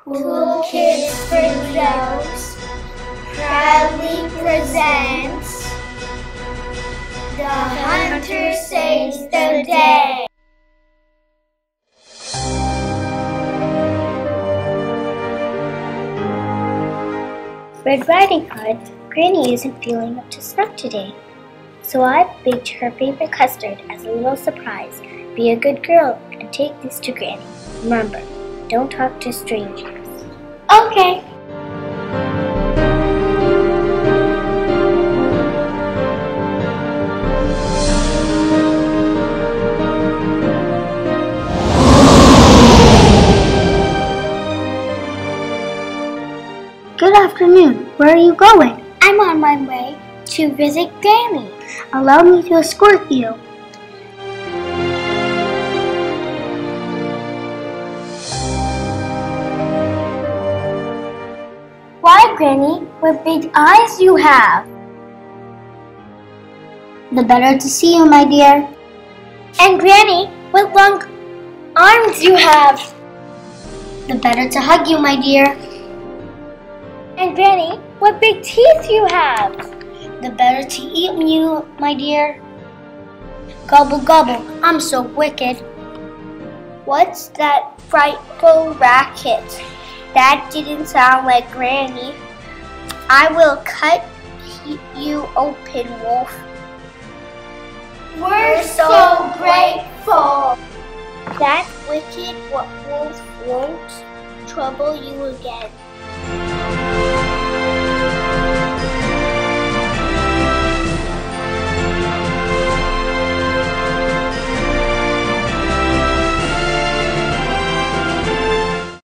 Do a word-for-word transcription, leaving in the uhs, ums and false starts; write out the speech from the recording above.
Cool Kids for Jokes proudly presents The Hunter Saves the Day. Red Riding Hood, Granny isn't feeling up to snuff today, so I've baked her favorite custard as a little surprise. Be a good girl and take this to Granny. Remember, don't talk to strangers. Okay. Good afternoon. Where are you going? I'm on my way to visit Granny. Allow me to escort you. Why, Granny? What big eyes you have! The better to see you, my dear. And Granny, what long arms you have! The better to hug you, my dear. And Granny, what big teeth you have! The better to eat you, my dear. Gobble, gobble, I'm so wicked. What's that frightful racket? That didn't sound like Granny. I will cut you open, Wolf. We're so grateful. That wicked wolf won't trouble you again.